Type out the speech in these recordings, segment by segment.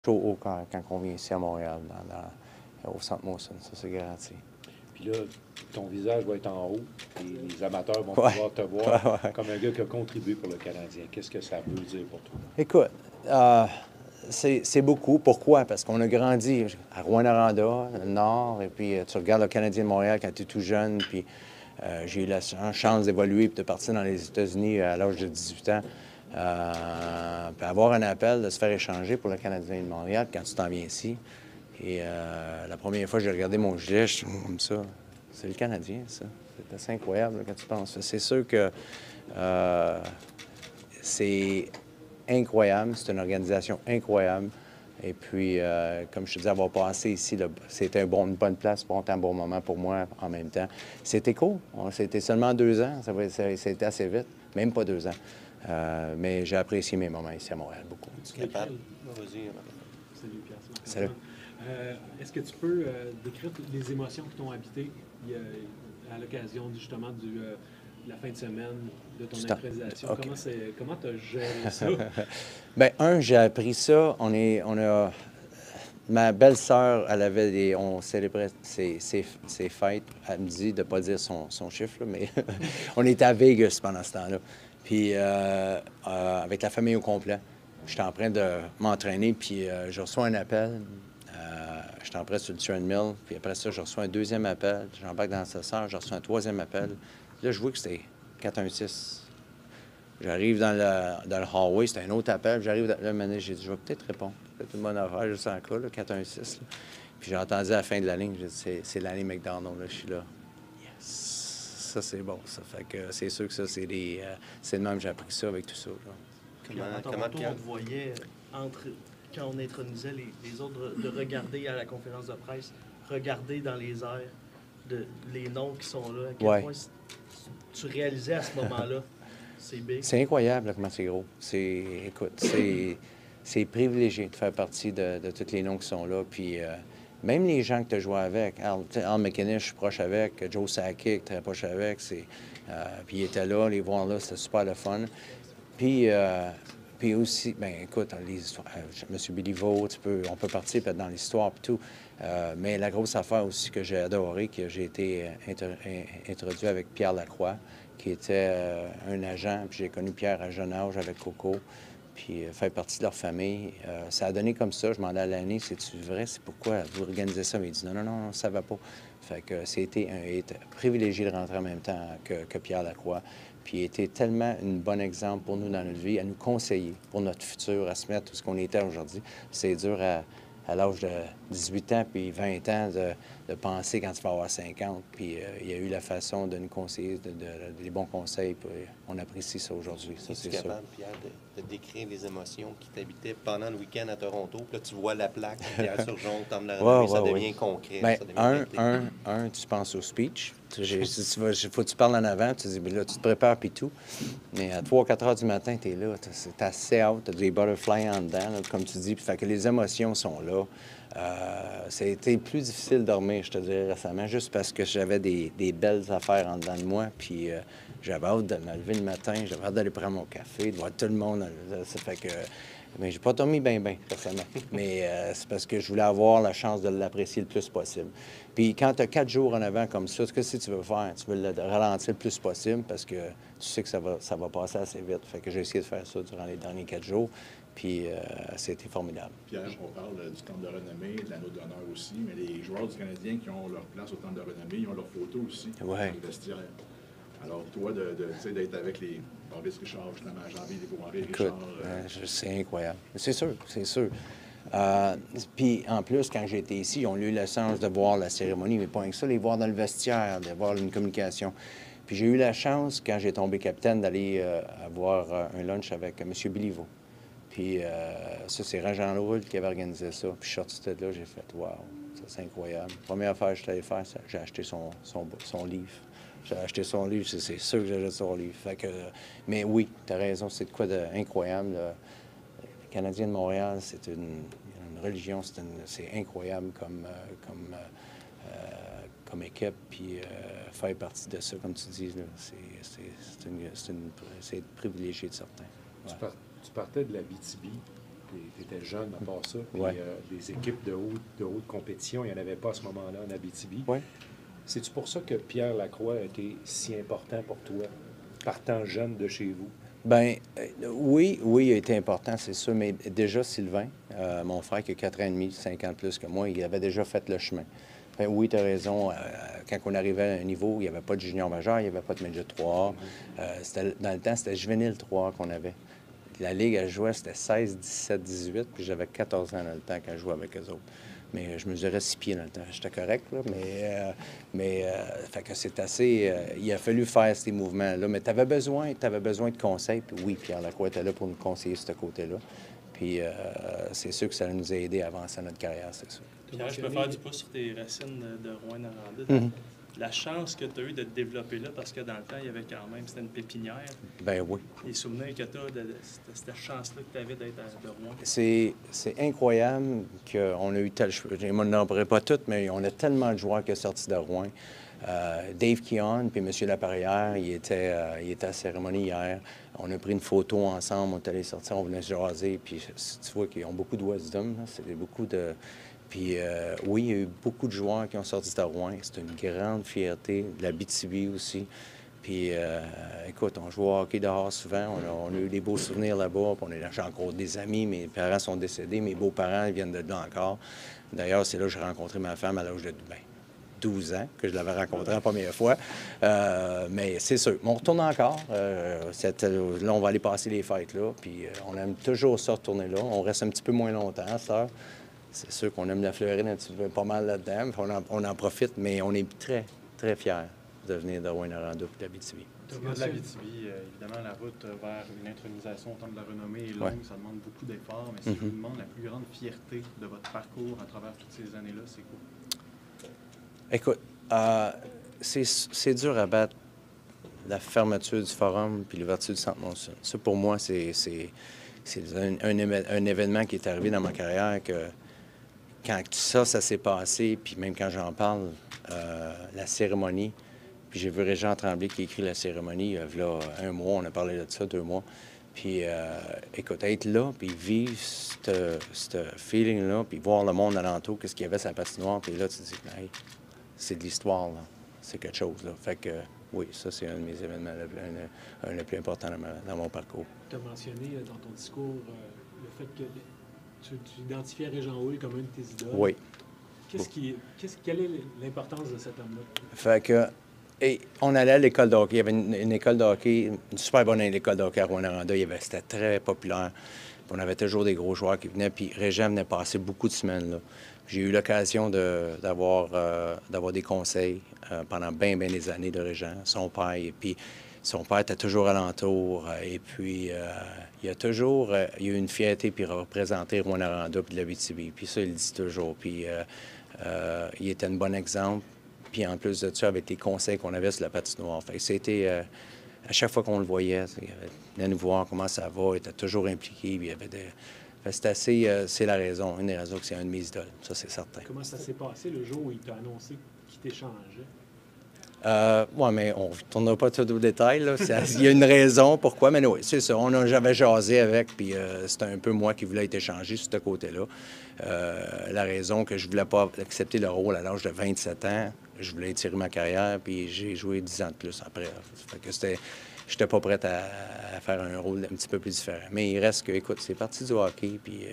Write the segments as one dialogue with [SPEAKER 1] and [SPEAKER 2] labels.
[SPEAKER 1] Chaud au cœur quand on vient ici à Montréal, au Centre Molson, ça c'est garanti.
[SPEAKER 2] Puis là, ton visage va être en haut et les amateurs vont
[SPEAKER 1] Ouais.
[SPEAKER 2] pouvoir te voir
[SPEAKER 1] Ouais.
[SPEAKER 2] comme un gars qui a contribué pour le Canadien. Qu'est-ce que ça veut dire pour toi?
[SPEAKER 1] Écoute, c'est beaucoup. Pourquoi? Parce qu'on a grandi à Rouyn-Noranda, dans le Nord, et puis tu regardes le Canadien de Montréal quand tu es tout jeune, puis j'ai eu la chance d'évoluer et de partir dans les États-Unis à l'âge de 18 ans. Puis avoir un appel de se faire échanger pour le Canadien de Montréal quand tu t'en viens ici. Et la première fois que j'ai regardé mon gilet, je suis comme ça. C'est le Canadien, ça. C'est assez incroyable là, quand tu penses. C'est sûr que c'est incroyable. C'est une organisation incroyable. Et puis, comme je te dis, avoir passé ici, c'était une bonne place pour un bon moment pour moi en même temps. C'était cool. C'était seulement 2 ans. C'était assez vite. Même pas 2 ans. Mais j'ai apprécié mes moments ici à Montréal beaucoup.
[SPEAKER 3] Capable. Vas-y.
[SPEAKER 4] Salut Pierre.
[SPEAKER 1] Salut.
[SPEAKER 4] Est-ce que tu peux décrire les émotions qui t'ont habité à l'occasion justement de la fin de semaine de ton improvisation?
[SPEAKER 1] Okay.
[SPEAKER 4] Comment tu as géré ça?
[SPEAKER 1] Bien, j'ai appris ça. Ma belle-sœur, on célébrait ses fêtes. Elle me dit de ne pas dire son chiffre, là, mais on était à Vegas pendant ce temps-là. Puis avec la famille au complet. J'étais en train de m'entraîner, puis je reçois un appel. J'étais en train sur le treadmill, puis après ça, je reçois un deuxième appel. J'embarque dans l'ascenseur, je reçois un troisième appel. Là, je vois que c'était 416. J'arrive dans le hallway, c'était un autre appel. J'arrive là, j'ai dit, je vais peut-être répondre. C'est une bonne affaire, juste en cas, là, 416. Là. Puis j'ai entendu à la fin de la ligne, j'ai dit, c'est l'année McDonald, là, je suis là. Yes! Ça, c'est bon, ça. Fait que c'est sûr que ça, c'est le même que j'ai appris ça avec tout ça. Là.
[SPEAKER 3] Comment on te voyait quand on intronisait les autres, de regarder à la conférence de presse, regarder dans les airs les noms qui sont là, à quel point tu réalisais à ce moment-là, c'est big.
[SPEAKER 1] C'est incroyable là, comment c'est gros. Écoute, c'est privilégié de faire partie de tous les noms qui sont là. Puis même les gens que tu as joué avec, Al McInnes, je suis proche avec, Joe Sakic, très proche avec. Puis il était là, les voir là, c'était super le fun. Puis aussi, bien, écoute, les histoires, M. Béliveau, on peut partir dans l'histoire et tout. Mais la grosse affaire aussi que j'ai adoré, que j'ai été introduit avec Pierre Lacroix, qui était un agent, puis j'ai connu Pierre à jeune âge avec Coco, puis faire partie de leur famille. Ça a donné comme ça, je m'en allais à l'année, c'est-tu vrai, c'est pourquoi vous organisez ça? Mais il dit non, ça va pas. Fait que c'était privilégié de rentrer en même temps que Pierre Lacroix. Puis il était tellement un bon exemple pour nous dans notre vie, à nous conseiller pour notre futur, à se mettre où ce qu'on était aujourd'hui. C'est dur à l'âge de 18 ans puis 20 ans de penser quand tu vas avoir 50. Puis il y a eu la façon de nous conseiller, des bons conseils. Puis on apprécie ça aujourd'hui, ça c'est sûr.
[SPEAKER 3] Es-tu capable, Pierre, de décrire les émotions qui t'habitaient pendant le week-end à Toronto? Puis là, tu vois la plaque, Pierre Turgeon, Temple de la Renommée, ça devient concret.
[SPEAKER 1] Bien,
[SPEAKER 3] ça devient
[SPEAKER 1] tu penses au speech. Il faut que tu parles en avant, tu dis, bien là, tu te prépares puis tout. Mais à 3-4 heures du matin, tu es là, t'as assez hâte, tu as des butterflies en dedans, là, comme tu dis. Puis fait que les émotions sont là. Ça a été plus difficile de dormir, je te dirais, récemment, juste parce que j'avais des belles affaires en dedans de moi. Puis j'avais hâte de me lever le matin, j'avais hâte d'aller prendre mon café, de voir tout le monde. Ça fait que. Mais j'ai pas dormi bien, récemment. Mais c'est parce que je voulais avoir la chance de l'apprécier le plus possible. Puis quand tu as 4 jours en avant comme ça, ce que si tu veux faire, tu veux le ralentir le plus possible parce que tu sais que ça va passer assez vite. Fait que j'ai essayé de faire ça durant les derniers 4 jours. Puis c'était formidable.
[SPEAKER 5] Pierre, on parle du Temple de Renommée, de l'anneau d'honneur aussi, mais les joueurs du Canadien qui ont leur place au Temple de Renommée, ils ont leurs photos aussi dans le vestiaire. Alors, toi, d'être avec les Boris Richard, justement, Jean-Henri Richard...
[SPEAKER 1] c'est incroyable. C'est sûr, c'est sûr. Puis, en plus, quand j'ai été ici, ils ont eu la chance de voir la cérémonie, mais pas rien que ça, les voir dans le vestiaire, d'avoir une communication. Puis, j'ai eu la chance, quand j'ai tombé capitaine, d'aller avoir un lunch avec M. Béliveau. Puis, ça, c'est Jean Leroux qui avait organisé ça. Puis, je suis sorti de là, j'ai fait « Wow, ça, c'est incroyable ». Première affaire que je suis allé faire, j'ai acheté son livre. J'ai acheté son livre, c'est sûr que j'achète son livre. Fait que, mais oui, tu as raison, c'est de quoi d'incroyable. Les Canadiens de Montréal, c'est une religion, c'est incroyable comme équipe. Puis faire partie de ça, comme tu dis, c'est privilégié de certains.
[SPEAKER 2] Ouais. Tu partais de la BTB tu étais jeune à part ça. Puis,
[SPEAKER 1] Ouais.
[SPEAKER 2] des équipes de haute compétition, il n'y en avait pas à ce moment-là en Abitibi.
[SPEAKER 1] Ouais.
[SPEAKER 2] C'est-tu pour ça que Pierre Lacroix a été si important pour toi, partant jeune de chez vous?
[SPEAKER 1] Bien, oui, il a été important, c'est sûr, mais déjà, Sylvain, mon frère qui a 4 ans et demi, 5 ans de plus que moi, il avait déjà fait le chemin. Enfin, oui, tu as raison, quand on arrivait à un niveau, il n'y avait pas de junior majeur, il n'y avait pas de midget 3A. Dans le temps, c'était juvénile 3A qu'on avait. La Ligue, elle jouait, c'était 16, 17, 18, puis j'avais 14 ans dans le temps quand je jouais avec eux autres. Mais je mesurais 6 pieds dans le temps. J'étais correct, là, fait que c'est assez... il a fallu faire ces mouvements-là. Mais tu avais besoin de conseils. Puis oui, Pierre Lacroix était là pour nous conseiller ce côté-là. Puis c'est sûr que ça nous a aidé à avancer notre carrière, c'est sûr.
[SPEAKER 3] Pierre, je peux faire du pouce sur tes racines de Rouyn-Noranda. La chance que tu as eue de te développer là, parce que dans le temps, il y avait quand même, c'était une pépinière.
[SPEAKER 1] Ben oui.
[SPEAKER 3] Les souvenirs que tu as de cette chance-là que tu avais d'être de Rouen.
[SPEAKER 1] C'est incroyable qu'on a eu je ne nommerai pas toutes, mais on a tellement de joueurs qui sont sortis de Rouen. Dave Keon puis M. Laperrière, il était à la cérémonie hier. On a pris une photo ensemble, on est allé sortir, on venait se jaser. Puis tu vois qu'ils ont beaucoup de wisdom, c'est beaucoup de... Puis oui, il y a eu beaucoup de joueurs qui ont sorti de Rouen. C'est une grande fierté. De la BTB aussi. Puis écoute, on joue au hockey dehors souvent. On a eu des beaux souvenirs là-bas. J'ai encore des amis. Mes parents sont décédés. Mes beaux-parents ils viennent de là encore. D'ailleurs, c'est là que j'ai rencontré ma femme à l'âge de 12 ans, que je l'avais rencontrée la première fois. Mais c'est sûr, on retourne encore. Là, on va aller passer les fêtes là. Puis on aime toujours ça, retourner là. On reste un petit peu moins longtemps, ça. C'est sûr qu'on aime la Floride un petit peu pas mal là-dedans. On en profite, mais on est très, très fiers de venir de Rouyn-Noranda et de l'Abitibi.
[SPEAKER 6] De l'Abitibi, évidemment, la route vers une intronisation au temps de la renommée est longue, ça demande beaucoup d'efforts, mais si je vous demande la plus grande fierté de votre parcours à travers toutes ces années-là, c'est quoi?
[SPEAKER 1] Écoute, c'est dur à battre la fermeture du forum puis l'ouverture du Centre Monson. Ça, pour moi, c'est un événement qui est arrivé dans ma carrière que quand ça s'est passé, puis même quand j'en parle, la cérémonie, puis j'ai vu Régent Tremblay qui a écrit la cérémonie, il y a un mois, on a parlé de ça, 2 mois. Puis, écoute, être là, puis vivre ce feeling-là, puis voir le monde alentour, qu'est-ce qu'il y avait sur la patinoire, puis là, tu te dis, hey, c'est de l'histoire, là. C'est quelque chose, là. Fait que, oui, ça, c'est un de mes événements le plus important dans mon parcours.
[SPEAKER 4] Tu as mentionné dans ton discours le fait que tu identifiais Régent Houle comme un de tes idoles.
[SPEAKER 1] Oui.
[SPEAKER 4] Quelle est l'importance de cet homme-là?
[SPEAKER 1] Fait que, on allait à l'école de hockey. Il y avait une école de hockey, une super bonne école de hockey à Rouyn-Noranda. C'était très populaire. Puis on avait toujours des gros joueurs qui venaient. Puis Régent venait passer beaucoup de semaines là. J'ai eu l'occasion d'avoir des conseils pendant bien des années de Régent. Son père, était toujours alentour. Et puis, il y a eu une fierté puis représenter Rouyn-Noranda puis de l'Abitibi. Puis ça, il le dit toujours. Puis il était un bon exemple. Puis en plus de ça, avec les conseils qu'on avait sur la patinoire. Fait que c'était... à chaque fois qu'on le voyait, il venait nous voir comment ça va, il était toujours impliqué. Puis il y avait c'était assez... c'est la raison, une des raisons que c'est un de mes idoles. Ça, c'est certain.
[SPEAKER 4] Comment ça s'est passé le jour où il t'a annoncé qu'il t'échangeait?
[SPEAKER 1] Oui, mais on ne retournera pas tout au détail. Là. Il y a une raison pourquoi, mais oui, c'est ça. J'avais jasé avec, puis c'était un peu moi qui voulais être échangé sur ce côté-là. La raison que je ne voulais pas accepter le rôle à l'âge de 27 ans, je voulais étirer ma carrière, puis j'ai joué 10 ans de plus après. Fait que j'étais pas prête à faire un rôle un petit peu plus différent. Mais il reste que, écoute, c'est parti du hockey, puis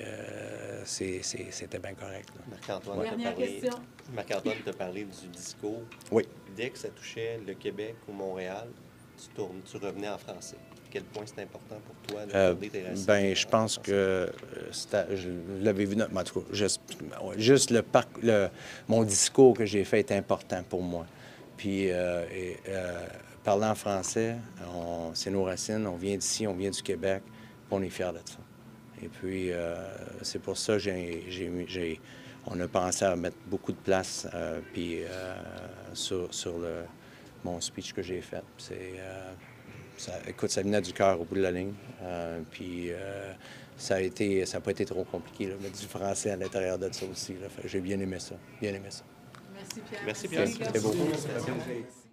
[SPEAKER 1] c'était bien correct.
[SPEAKER 7] Marc-Antoine,
[SPEAKER 8] Ouais.
[SPEAKER 7] t'a parlé du discours.
[SPEAKER 1] Oui.
[SPEAKER 7] Dès que ça touchait le Québec ou Montréal, tu revenais en français. À quel point c'est important pour toi de garder tes racines?
[SPEAKER 1] Bien, je pense que je l'avais vu, en tout cas, juste mon discours que j'ai fait est important pour moi. Puis, parler en français, c'est nos racines, on vient d'ici, on vient du Québec, puis on est fiers de ça. Et puis, c'est pour ça que on a pensé à mettre beaucoup de place sur mon speech que j'ai fait. Écoute, ça venait du cœur au bout de la ligne. Ça n'a pas été trop compliqué, là, mettre du français à l'intérieur de ça aussi. J'ai bien aimé ça. Bien aimé ça.
[SPEAKER 8] Merci Pierre.
[SPEAKER 7] Merci Pierre.
[SPEAKER 1] C'était beau.